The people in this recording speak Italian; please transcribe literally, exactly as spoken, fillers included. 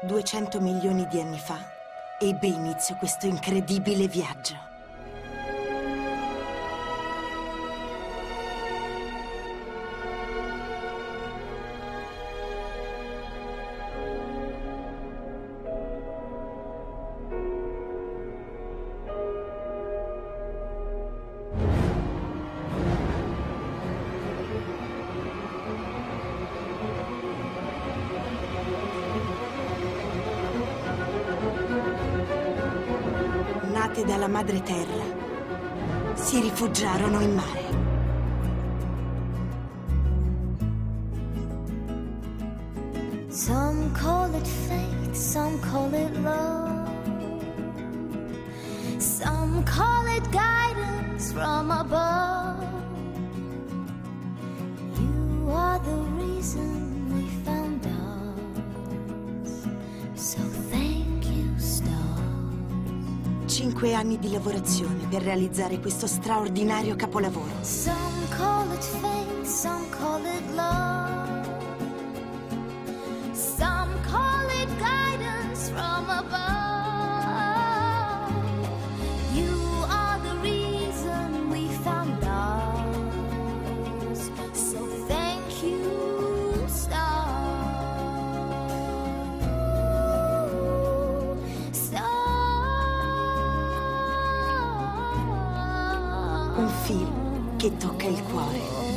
duecento milioni di anni fa ebbe inizio questo incredibile viaggio. Nate dalla madre terra, si rifugiarono in mare. Some call it fate, some call it love, some call it guidance from above. You are the reason we found us, so thank you, stars. Cinque anni di lavorazione per realizzare questo straordinario capolavoro. Some call it fate, some call it love, some call it guidance from above. You are the reason we found ours, so thank you, stars. Stars. Un film che tocca il cuore.